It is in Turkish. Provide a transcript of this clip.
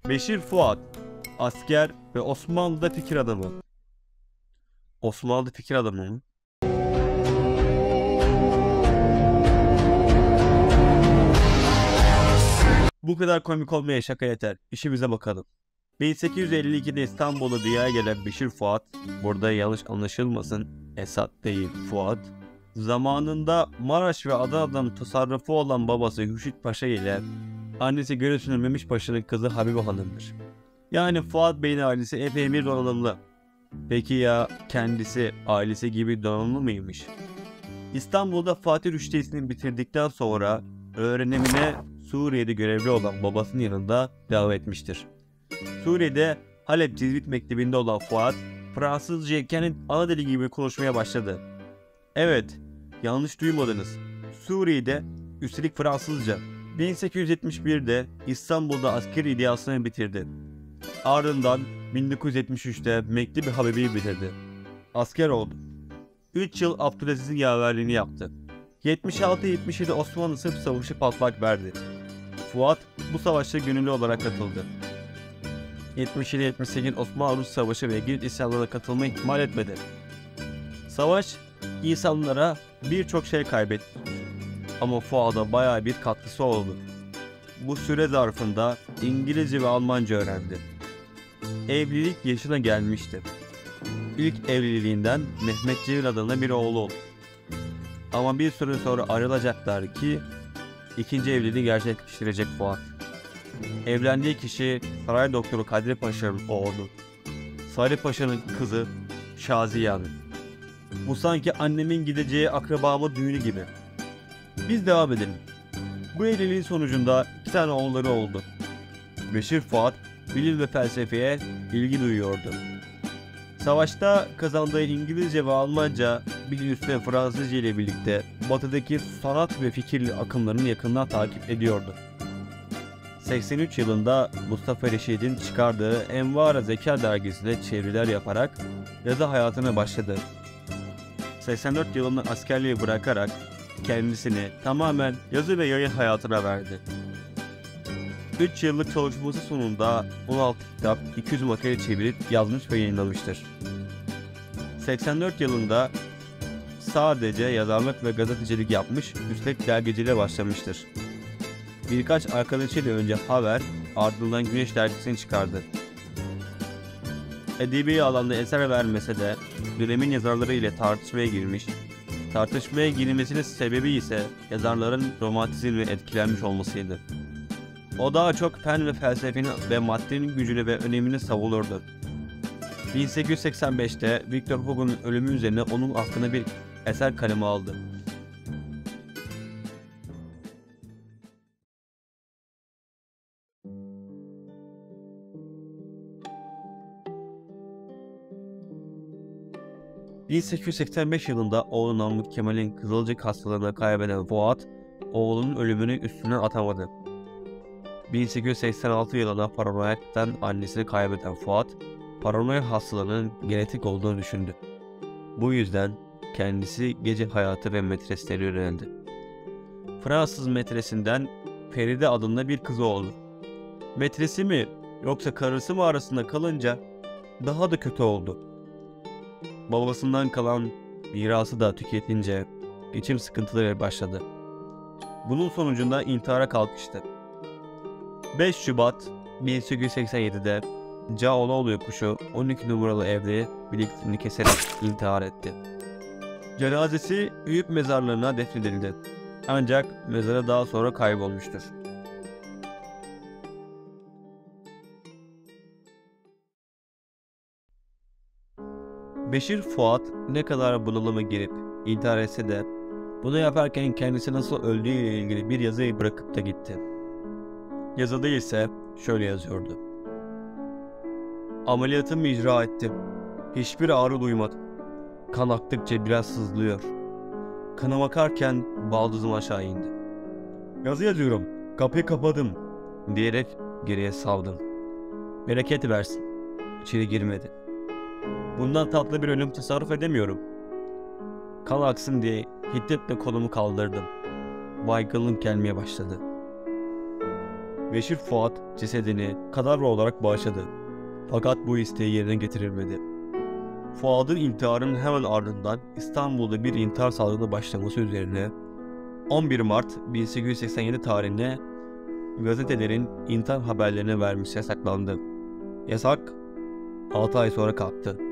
Beşir Fuat, asker ve Osmanlı'da fikir adamı. Osmanlı'da fikir adamı mı? Bu kadar komik olmaya şaka yeter. İşimize bakalım. 1852'de İstanbul'da dünyaya gelen Beşir Fuat, burada yanlış anlaşılmasın, Esat değil Fuat, zamanında Maraş ve Adana'dan tasarrufu olan babası Hürşit Paşa ile annesi Görüsünün Memiş Paşa'nın kızı Habibe Hanım'dır. Yani Fuat Bey'in ailesi epey bir donanımlı. Peki ya kendisi ailesi gibi donanımlı mıymış? İstanbul'da Fatih Rüştiyesi'ni bitirdikten sonra öğrenimine Suriye'de görevli olan babasının yanında devam etmiştir. Suriye'de Halep Cizvit Mektebi'nde olan Fuat, Fransızcayı kendi ana dili gibi konuşmaya başladı. Evet, yanlış duymadınız. Suriye'de, üstelik Fransızca. 1871'de İstanbul'da askeri iddiasını bitirdi. Ardından 1973'te Mektebi Habibi'yi bitirdi. Asker oldu. 3 yıl Abdülaziz'in yaverliğini yaptı. 76-77 Osmanlı Sırp Savaşı patlak verdi. Fuat bu savaşa gönüllü olarak katıldı. 77-78 Osmanlı-Rus Savaşı ve Girit isyanlarına katılmayı ihmal etmedi. Savaş insanlara birçok şey kaybetti. Ama Fuat'a bayağı bir katkısı oldu. Bu süre zarfında İngilizce ve Almanca öğrendi. Evlilik yaşına gelmişti. İlk evliliğinden Mehmet Cevil adında bir oğlu oldu. Ama bir süre sonra ayrılacaklar ki ikinci evliliği gerçekleştirecek Fuat. Evlendiği kişi saray doktoru Kadri Paşa'nın oğlu. Salih Paşa'nın kızı Şaziye Hanım. Bu sanki annemin gideceği akrabamın düğünü gibi. Biz devam edelim. Bu evliliğin sonucunda 2 tane oğulları oldu. Beşir Fuat bilim ve felsefeye ilgi duyuyordu. Savaşta kazandığı İngilizce ve Almanca, bir üstüne Fransızca ile birlikte batıdaki sanat ve fikirli akımlarını yakından takip ediyordu. 83 yılında Mustafa Reşid'in çıkardığı Envar-ı Zeka dergisine çeviriler yaparak yazı hayatına başladı. 84 yılında askerliği bırakarak kendisini tamamen yazı ve yayın hayatına verdi. 3 yıllık çalışması sonunda 16 kitap, 200 makale çevirip yazmış ve yayınlamıştır. 84 yılında sadece yazarlık ve gazetecilik yapmış, üstelik dergiciliğe başlamıştır. Birkaç arkadaşıyla önce Haber, ardından Güneş dergisini çıkardı. Edebi alanda eser vermese de dönemin yazarları ile tartışmaya girmiş. Tartışmaya girilmesinin sebebi ise yazarların romantizmle etkilenmiş olmasıydı. O daha çok fen ve felsefenin ve maddenin gücünü ve önemini savunurdu. 1885'te Victor Hugo'nun ölümü üzerine onun hakkında bir eser kaleme aldı. ...1885 yılında oğlu Namık Kemal'in Kızılcık hastalığına kaybeden Fuat, oğlunun ölümünü üstüne atamadı. 1886 yılında paranoyaktan annesini kaybeden Fuat, paranoya hastalığının genetik olduğunu düşündü. Bu yüzden kendisi gece hayatı ve metresleri yöneldi. Fransız metresinden Feride adında bir kızı oldu. Metresi mi yoksa karısı mı arasında kalınca daha da kötü oldu. Babasından kalan mirası da tüketince geçim sıkıntıları başladı. Bunun sonucunda intihara kalkıştı. 5 Şubat 1887'de Cağaloğlu yokuşu 12 numaralı evde bilekliğini keserek intihar etti. Cenazesi Eyüp mezarlığına defnedildi. Ancak mezarı daha sonra kaybolmuştur. Beşir Fuat ne kadar bunalıma girip intihar etse de bunu yaparken kendisi nasıl öldüğü ile ilgili bir yazıyı bırakıp da gitti. Yazıda ise şöyle yazıyordu: "Ameliyatımı icra ettim. Hiçbir ağrı duymadım. Kan aktıkça biraz sızlıyor. Kanım akarken baldızım aşağı indi. Yazı yazıyorum, kapıyı kapadım diyerek geriye savdım. Bereket versin. İçeri girmedi. Bundan tatlı bir ölüm tasarruf edemiyorum. Kan aksın diye hiddetle kolumu kaldırdım. Baygınlık gelmeye başladı. Beşir Fuat cesedini kadavra olarak bağışladı. Fakat bu isteği yerine getirilmedi. Fuat'ın intiharının hemen ardından İstanbul'da bir intihar salgını başlaması üzerine 11 Mart 1887 tarihinde gazetelerin intihar haberlerine vermesi yasaklandı. Yasak 6 ay sonra kalktı.